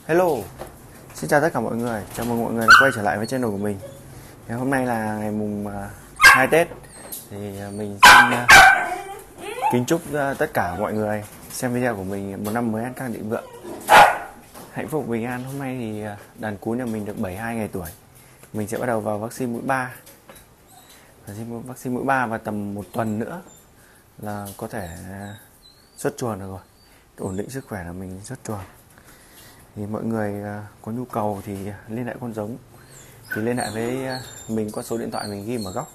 Hello, xin chào tất cả mọi người. Chào mừng mọi người đã quay trở lại với channel của mình. Ngày hôm nay là ngày mùng 2 Tết. Thì mình xin kính chúc tất cả mọi người xem video của mình một năm mới an khang thịnh vượng, hạnh phúc bình an. Hôm nay thì đàn cún nhà mình được 72 ngày tuổi. Mình sẽ bắt đầu vào vaccine mũi 3. Vaccine mũi 3 và tầm một tuần nữa là có thể xuất chuồng được rồi. Ổn định sức khỏe là mình xuất chuồng. Thì mọi người có nhu cầu thì liên hệ con giống thì liên hệ với mình qua số điện thoại mình ghi ở góc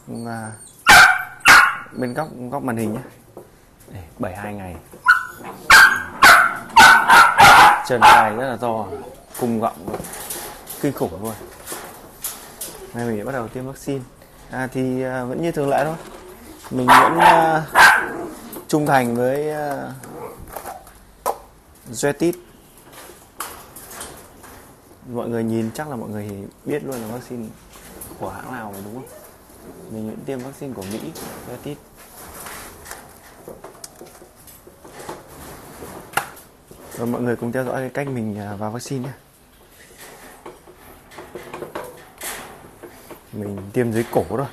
bên góc màn hình nhé. 72 ngày, chân tay rất là to, cung gọng kinh khủng luôn. Nay mình bắt đầu tiêm vaccine. Thì vẫn như thường lệ thôi, mình vẫn trung thành với Zoetis. Mọi người nhìn chắc là mọi người biết luôn là vaccine của hãng nào rồi đúng không? Mình vẫn tiêm vaccine của Mỹ, Zoetis. Rồi mọi người cùng theo dõi cái cách mình vào vaccine nhé. Mình tiêm dưới cổ thôi.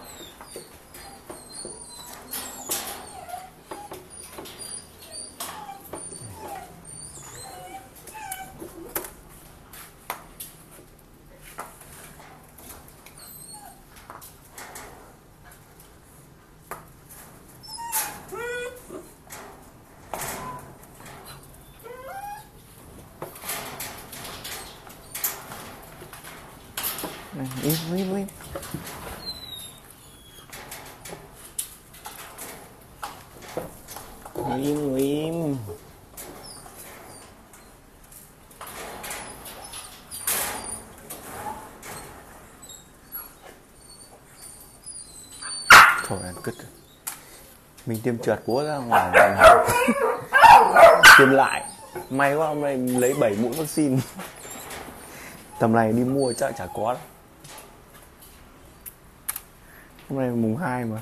Im. Thôi ăn cứt. Mình tiêm trượt búa ra ngoài tiêm lại. May quá hôm nay lấy 7 mũi vaccine. Tầm này đi mua chắc chả có đâu. Hôm nay mùng 2 mà.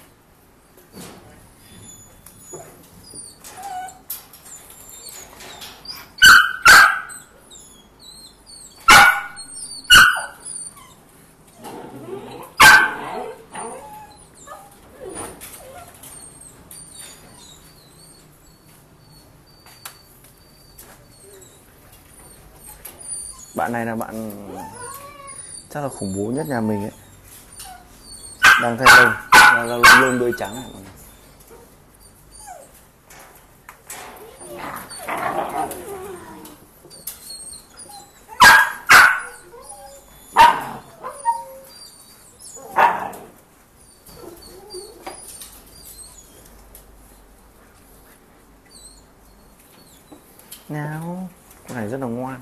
Bạn này là bạn chắc là khủng bố nhất nhà mình ấy. Đang thay lông, lông đuôi trắng này. Nào, con này rất là ngoan.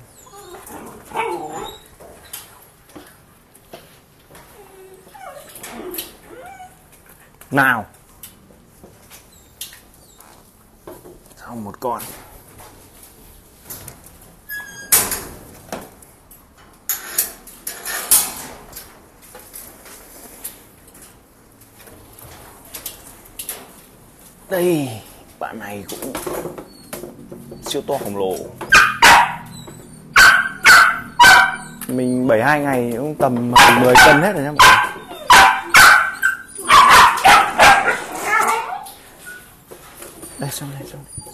Nào, xong một con. Đây, bạn này cũng siêu to khổng lồ. Mình 72 ngày cũng tầm 10 cân hết rồi nhá mọi người. Đây, xong đây.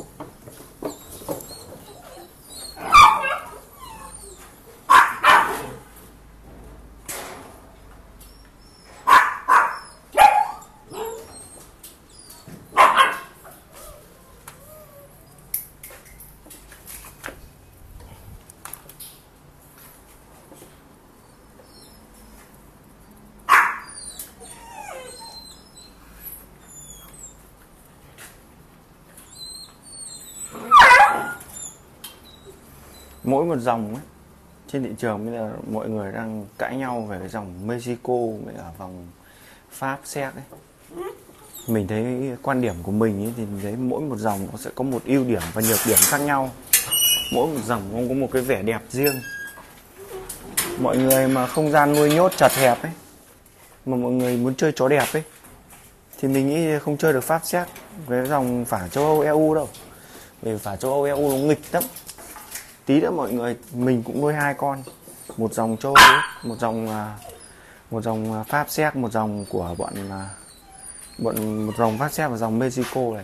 Mỗi một dòng ấy, trên thị trường bây giờ mọi người đang cãi nhau về cái dòng Mexico với cả dòng Pháp, Séc ấy. Mình thấy quan điểm của mình ấy, thì thấy mỗi một dòng nó sẽ có một ưu điểm và nhược điểm khác nhau. Mỗi một dòng nó có một cái vẻ đẹp riêng. Mọi người mà không gian nuôi nhốt chật hẹp ấy, mà mọi người muốn chơi chó đẹp ấy, thì mình nghĩ không chơi được Pháp, Séc với dòng phả châu Âu EU đâu. Vì phả châu Âu EU nó nghịch lắm. tí nữa mọi người, mình cũng nuôi 2 con, một dòng châu Âu, một dòng Pháp Séc, một dòng của một dòng Pháp Séc và dòng Mexico này.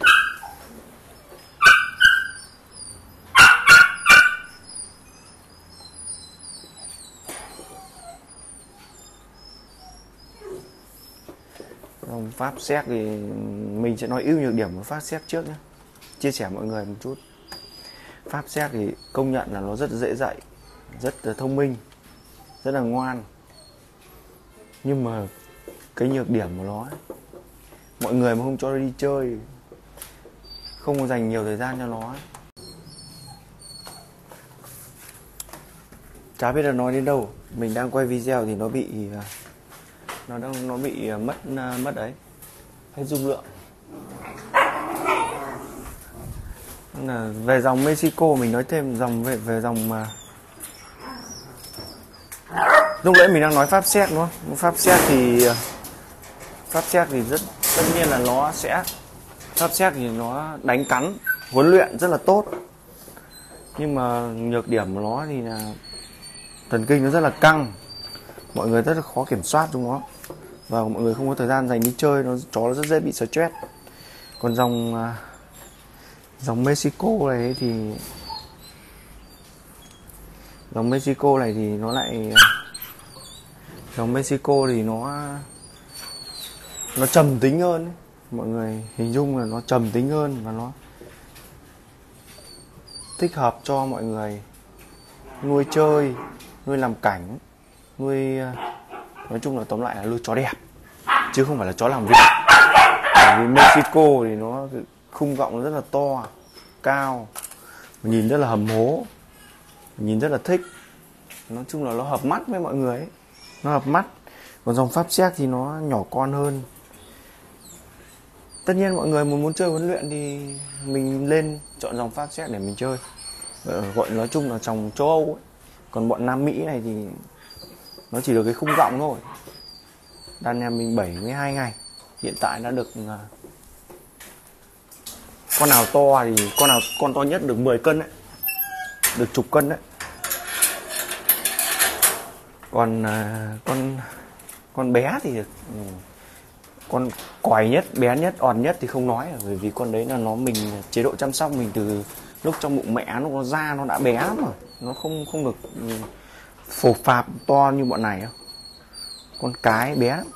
Dòng Pháp Séc thì mình sẽ nói ưu nhược điểm của Pháp Séc trước nhé, chia sẻ mọi người một chút. Pháp Séc thì công nhận là nó rất dễ dạy, rất là thông minh, rất là ngoan. Nhưng mà cái nhược điểm của nó ấy, mọi người mà không cho nó đi chơi, không có dành nhiều thời gian cho nó ấy, chả biết là nói đến đâu. Mình đang quay video thì nó bị mất đấy, hết dung lượng. Là về dòng Mexico mình nói thêm về dòng mà lúc nãy mình đang nói Pháp Séc đúng không? Pháp Séc thì rất tất nhiên là nó sẽ Pháp Séc thì nó đánh cắn, huấn luyện rất là tốt. Nhưng mà nhược điểm của nó thì là thần kinh nó rất là căng, mọi người rất là khó kiểm soát chúng nó, và mọi người không có thời gian dành đi chơi, chó nó rất dễ bị stress. Còn dòng Mexico này thì dòng Mexico thì nó trầm tính hơn ấy. Mọi người hình dung là nó trầm tính hơn và nó thích hợp cho mọi người nuôi chơi, nuôi làm cảnh, nói chung là tóm lại là nuôi chó đẹp chứ không phải là chó làm việc. Bởi vì Mexico thì nó khung gọng nó rất là to, cao, nhìn rất là hầm hố, nhìn rất là thích. Nói chung là nó hợp mắt với mọi người ấy. Nó hợp mắt. Còn dòng Pháp Séc thì nó nhỏ con hơn. Tất nhiên mọi người muốn chơi huấn luyện thì mình lên chọn dòng Pháp Séc để mình chơi. Gọi nói chung là dòng châu Âu ấy. Còn bọn Nam Mỹ này thì nó chỉ được cái khung gọng thôi. Đàn nhà mình 72 ngày. Hiện tại đã được con nào to thì con to nhất được 10 cân đấy, được chục cân đấy. Còn con bé thì con còi nhất, bé nhất, òn nhất thì không nói, bởi vì con đấy là mình chế độ chăm sóc mình từ lúc trong bụng mẹ, nó da nó đã bé lắm rồi, nó không được phổ phạp to như bọn này đâu. Con cái bé lắm.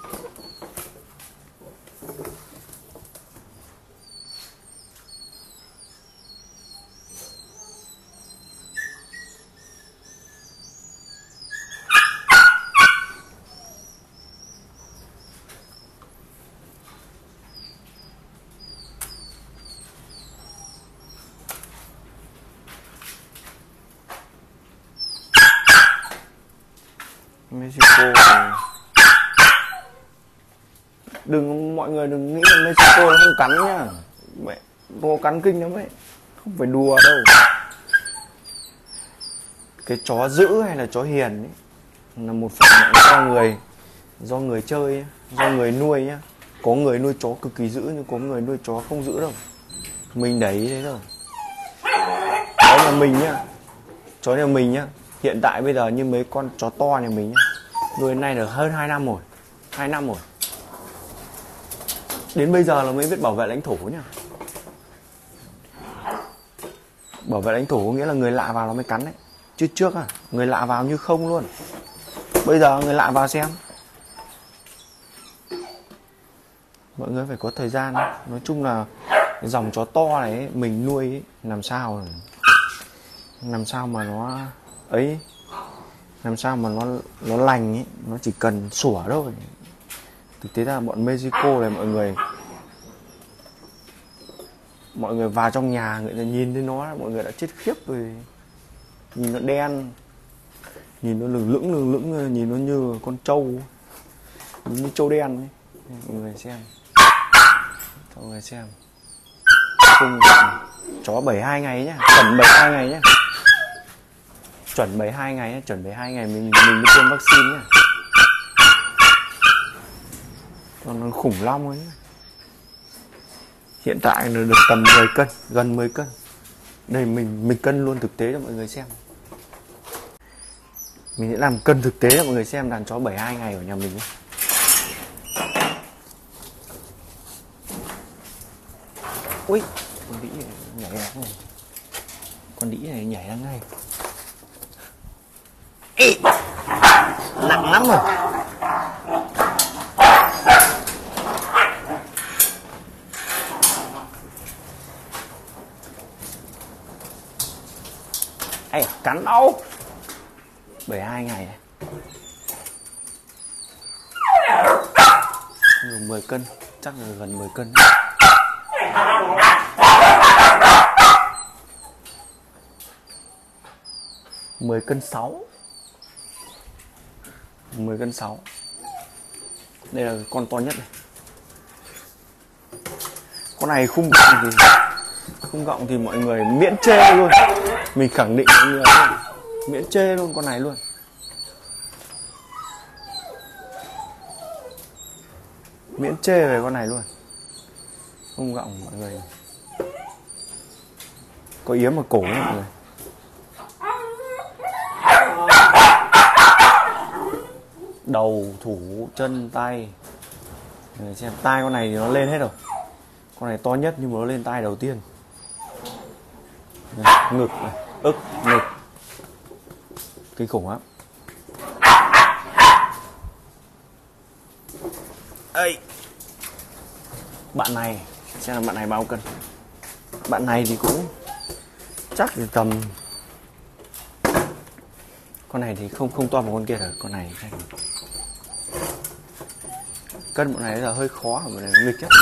Mexico mọi người đừng nghĩ là Mexico nó không cắn nhá, nó cắn kinh lắm ấy, không phải đùa đâu. Cái chó dữ hay là chó hiền ấy là một phần do người chơi ấy, do người nuôi nhá. Có người nuôi chó cực kỳ dữ nhưng có người nuôi chó không dữ đâu, mình để ý thế đâu. Đó là mình nhá, chó nhà mình nhá, hiện tại bây giờ như mấy con chó to nhà mình nhá, nuôi nay được hơn 2 năm rồi, 2 năm rồi. Đến bây giờ là mới biết bảo vệ lãnh thổ nhá. Bảo vệ lãnh thổ có nghĩa là người lạ vào nó mới cắn đấy. Chứ trước người lạ vào như không luôn. Bây giờ người lạ vào xem. Mọi người phải có thời gian. Nói chung là cái dòng chó to này ấy, mình nuôi ấy, làm sao mà nó ấy, làm sao mà nó lành ấy, nó chỉ cần sủa thôi. Thực tế là bọn Mexico này mọi người vào trong nhà, người ta nhìn thấy nó mọi người đã chết khiếp rồi. Nhìn nó đen, nhìn nó lửng lững, nhìn nó như con trâu, như trâu đen ấy. Mọi người xem, khung chó 72 ngày nhá, chuẩn 72 ngày nhá, chuẩn 72 ngày nhá, chuẩn 72 ngày mình mới tiêm vaccine nhá. Còn nó khủng long ấy, hiện tại nó được tầm 10 cân, gần 10 cân. Đây mình cân luôn thực tế cho mọi người xem. Mình sẽ làm cân thực tế cho mọi người xem đàn chó 72 ngày ở nhà mình. Ui, con đĩ này nhảy ra này. Con đĩ này nhảy ra ngay. Ê, nặng lắm rồi. Ê, cắn đau. 72 ngày này. 10 cân, chắc là gần 10 cân. Mười cân 6. 10 cân 6. Đây là con to nhất này. Con này khung gọng thì mọi người miễn chê luôn. Mình khẳng định mọi người luôn. Miễn chê luôn con này luôn. Miễn chê về con này luôn. Khung gọng mọi người. Có yếm ở cổ đấy mọi người. Đầu, thủ, chân, tay. Để xem tai con này thì nó lên hết rồi. Con này to nhất nhưng mà nó lên tai đầu tiên. Này, ngực này, ức, ngực. Kinh khủng lắm. Ây. Bạn này, xem là bạn này bao cân. Bạn này thì cũng chắc thì tầm, con này thì không to bằng con kia rồi. Con này cân bọn này là hơi khó, bọn này nghịch á.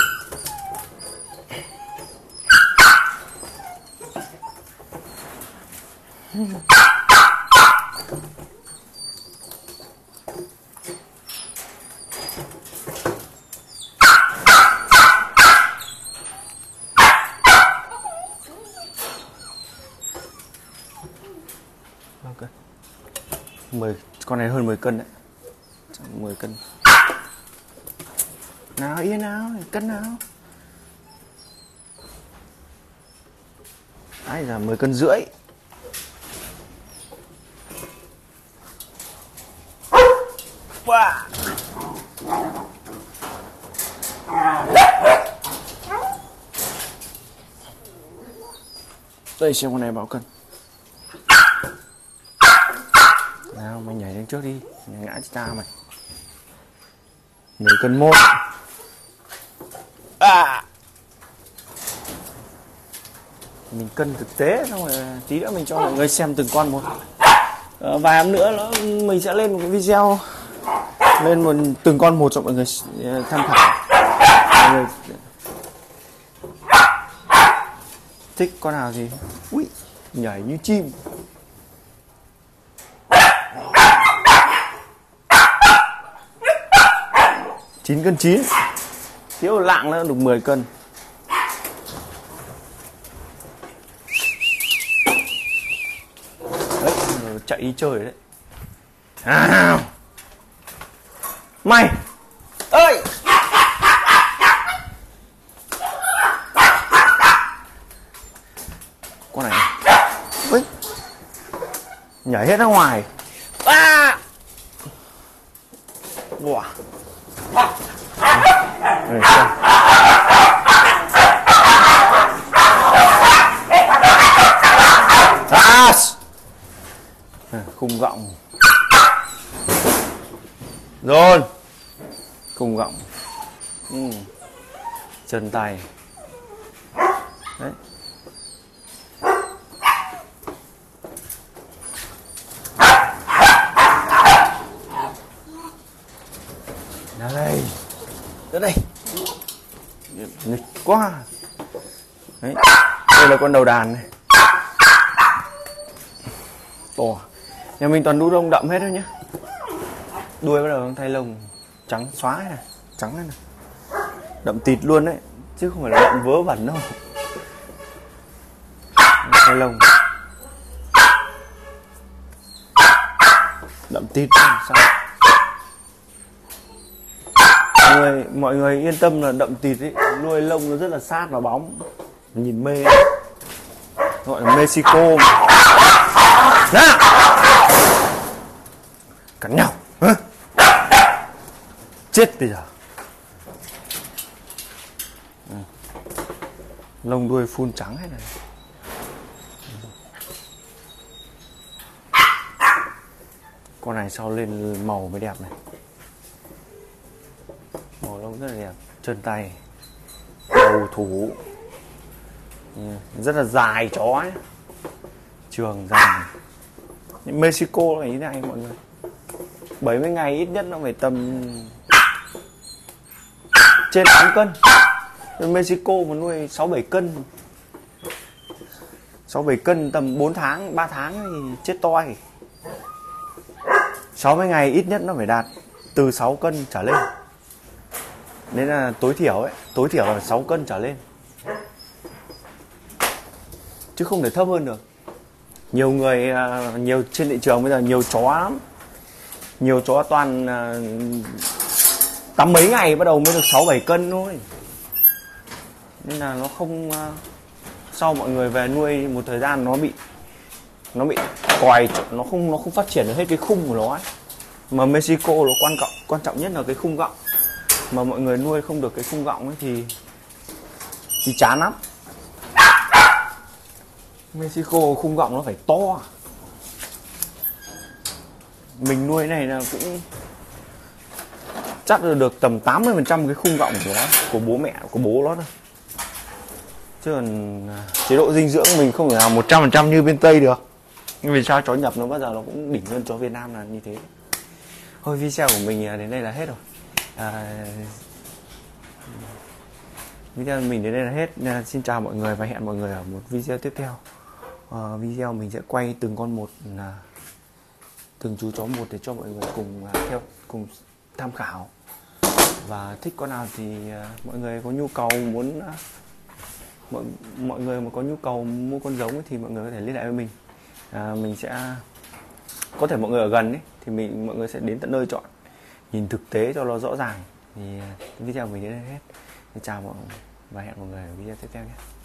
Okay. 10, con này hơn 10 cân đấy. Chắc 10 cân. Nào yên nào, cân nào. Đấy là 10 cân rưỡi. Wow. Đây xem con này bao cân. Nào mày nhảy lên trước đi, mày ngã cha mày. 10 cân 1. À. Mình cân thực tế xong rồi tí nữa mình cho mọi người xem từng con một. Vài hôm nữa mình sẽ lên một cái video lên từng con một cho mọi người tham khảo. Mọi người thích con nào thì ui nhảy như chim. Chín cân 9. Thiếu lạng nữa được 10 cân. Đấy, chạy đi chơi đấy. À, mày ơi, con này ui, nhảy hết ra ngoài. À, wow. Đây, khung gọng rồi, khung gọng, chân tay đấy. Đây, tới đây, nghịch quá. Đấy, đây là con đầu đàn này, to. Nhà mình toàn đu lông đậm hết thôi nhá. Đuôi bắt đầu thay lông trắng xóa này, trắng này, đậm tịt luôn đấy, chứ không phải là đậm vớ vẩn đâu. Thay lông đậm tịt sao? Mọi người yên tâm là đậm tịt ấy, nuôi lông nó rất là sát và bóng, nhìn mê. gọi là Mexico nè, cắn nhau hả? Chết bây giờ. Lông đuôi phun trắng hết này. Con này sau lên màu mới đẹp này, màu lông rất là đẹp, chân tay, đầu thủ rất là dài chó ấy. Trường dài. Mexico là như thế này mọi người, 70 ngày ít nhất nó phải tầm trên 8 cân. Mexico mà nuôi 6-7 cân, 6-7 cân tầm 4 tháng 3 tháng thì chết toi. 60 ngày ít nhất nó phải đạt từ 6 cân trở lên. Nên là tối thiểu ấy, tối thiểu là 6 cân trở lên, chứ không thể thấp hơn được. Nhiều người, nhiều trên thị trường bây giờ nhiều chó lắm, nhiều chó toàn tắm mấy ngày bắt đầu mới được 6-7 cân thôi. Nên là nó không, sau mọi người về nuôi một thời gian nó bị còi, nó không phát triển được hết cái khung của nó ấy. Mà Mexico nó quan trọng nhất là cái khung gọng, mà mọi người nuôi không được cái khung gọng ấy thì chán lắm. Mexico khung gọng nó phải to. Mình nuôi này là cũng chắc là được tầm 80% cái khung gọng của nó, của bố mẹ, của bố nó thôi. Chứ còn chế độ dinh dưỡng mình không thể nào 100% như bên Tây được. Nhưng vì sao chó nhập nó bao giờ nó cũng đỉnh hơn chó Việt Nam là như thế. Thôi video của mình đến đây là hết rồi. Video mình đến đây là hết. Xin chào mọi người và hẹn mọi người ở một video tiếp theo. Video mình sẽ quay từng con một, từng chú chó một để cho mọi người cùng tham khảo. Và thích con nào thì mọi người có nhu cầu muốn mọi người mà có nhu cầu mua con giống ấy, thì mọi người có thể liên hệ với mình. Mình sẽ có thể mọi người ở gần ấy, thì mọi người sẽ đến tận nơi chọn, nhìn thực tế cho nó rõ ràng. Thì video mình đến đây hết. Xin chào mọi người và hẹn mọi người ở video tiếp theo nhé.